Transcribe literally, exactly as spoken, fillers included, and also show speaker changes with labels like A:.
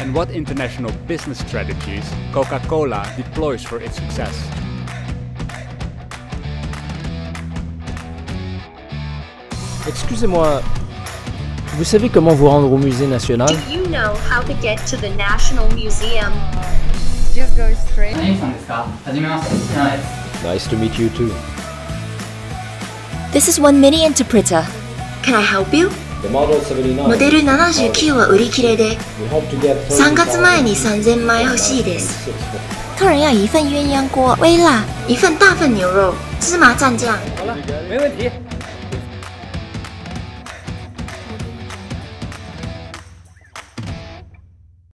A: and what international business strategies Coca-Cola deploys for its success.
B: Excusez-moi, vous savez comment vous rendre au musée national?
C: Do you know how to get to the National Museum?
D: Just go straight.
B: Nice to meet you too.
E: This is one mini interpreter.
C: Can I help you?
B: The Model セブンティナイン
C: モデルななじゅうきゅうは売り切れで、さんがつまえにさんぜんまい欲しいです。
E: 客人要一份鸳鸯锅，微辣，
C: 一份大份牛肉，芝麻蘸酱。
B: 好了，没问题。